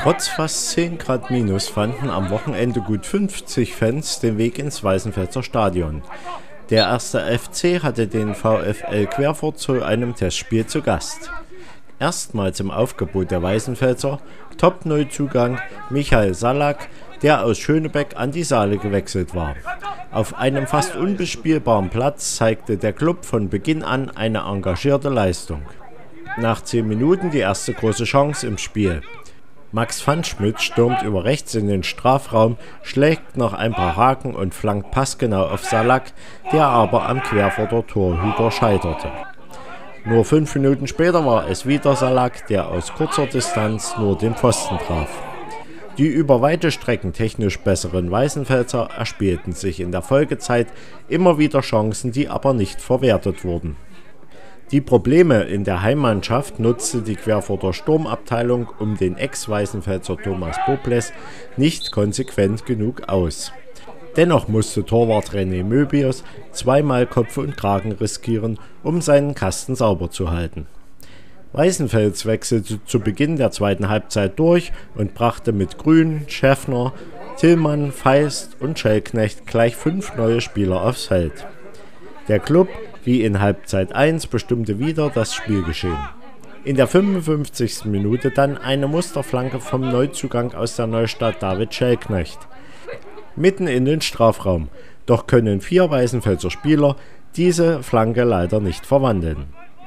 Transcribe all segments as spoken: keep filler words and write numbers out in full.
Trotz fast zehn Grad minus fanden am Wochenende gut fünfzig Fans den Weg ins Weißenfelser Stadion. Der erste F C hatte den VfL Querfurt zu einem Testspiel zu Gast. Erstmals im Aufgebot der Weißenfelser Top-Neuzugang Michael Salak, der aus Schönebeck an die Saale gewechselt war. Auf einem fast unbespielbaren Platz zeigte der Klub von Beginn an eine engagierte Leistung. Nach zehn Minuten die erste große Chance im Spiel. Max Pfannschmidt stürmt über rechts in den Strafraum, schlägt noch ein paar Haken und flankt passgenau auf Salak, der aber am Querfurter Torhüter scheiterte. Nur fünf Minuten später war es wieder Salak, der aus kurzer Distanz nur den Pfosten traf. Die über weite Strecken technisch besseren Weißenfelser erspielten sich in der Folgezeit immer wieder Chancen, die aber nicht verwertet wurden. Die Probleme in der Heimmannschaft nutzte die Querfurter Sturmabteilung um den Ex-Weißenfelser Thomas Bobles nicht konsequent genug aus. Dennoch musste Torwart René Möbius zweimal Kopf und Kragen riskieren, um seinen Kasten sauber zu halten. Weißenfels wechselte zu Beginn der zweiten Halbzeit durch und brachte mit Grün, Schäffner, Tillmann, Feist und Schellknecht gleich fünf neue Spieler aufs Feld. Der Klub, wie in Halbzeit eins, bestimmte wieder das Spielgeschehen. In der fünfundfünfzigsten Minute dann eine Musterflanke vom Neuzugang aus der Neustadt David Schellknecht. Mitten in den Strafraum, doch können vier Weißenfelser Spieler diese Flanke leider nicht verwandeln.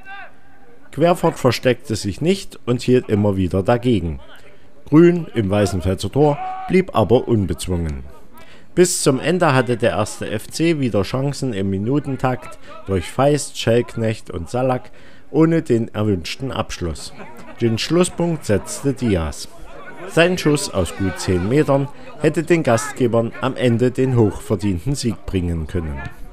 Querfurt versteckte sich nicht und hielt immer wieder dagegen. Grün im Weißenfelser Tor blieb aber unbezwungen. Bis zum Ende hatte der erste F C wieder Chancen im Minutentakt durch Feist, Schellknecht und Salak ohne den erwünschten Abschluss. Den Schlusspunkt setzte Diaz. Sein Schuss aus gut zehn Metern hätte den Gastgebern am Ende den hochverdienten Sieg bringen können.